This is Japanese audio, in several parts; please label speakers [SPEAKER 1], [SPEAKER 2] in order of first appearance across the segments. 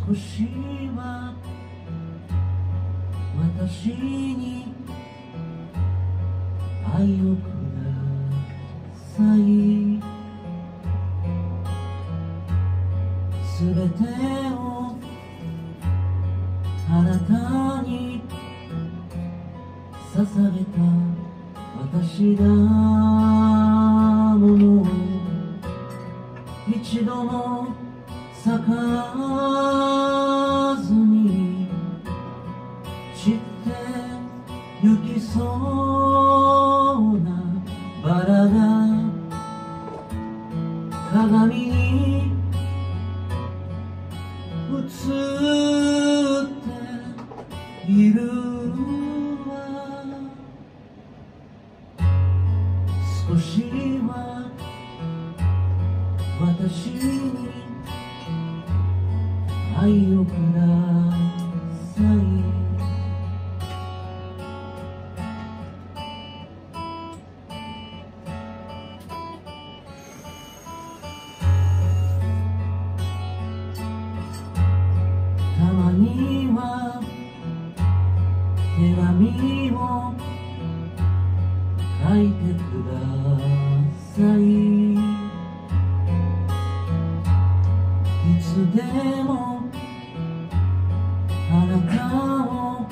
[SPEAKER 1] 少しは私に愛をください。すべてをあなたに捧げた私だもの、一度も咲かずに散ってゆきそうなバラが鏡に映っているわ。少しは私に愛をください。たまには手紙を書いてください。いつでもあなたを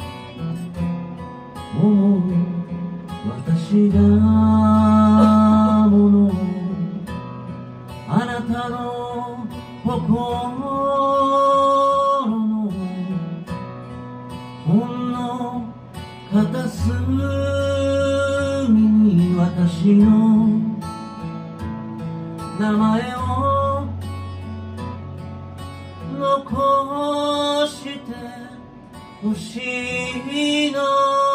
[SPEAKER 1] 思う私だもの、あなたの心のほんの片隅に私の名前を残してほしいの。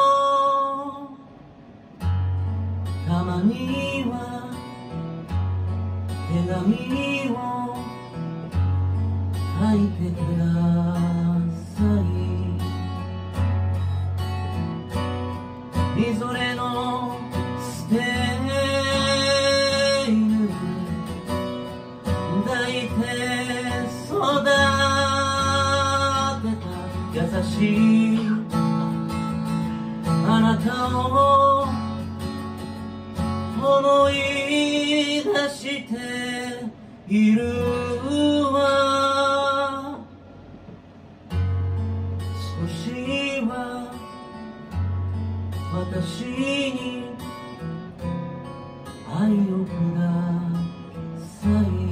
[SPEAKER 1] たまには手紙を書いてください。みぞれの捨て犬抱いて育てた優しいあなたを思い出しているわ。少しは私に愛をください。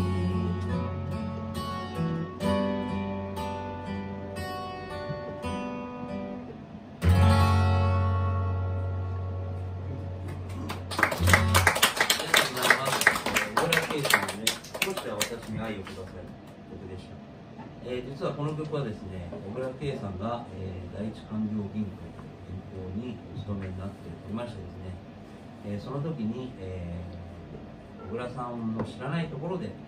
[SPEAKER 2] 私に愛をください曲でした。実はこの曲はですね、小倉圭さんが、第一勧業銀行にお勤めになっておりましてですね、その時に、小倉さんの知らないところで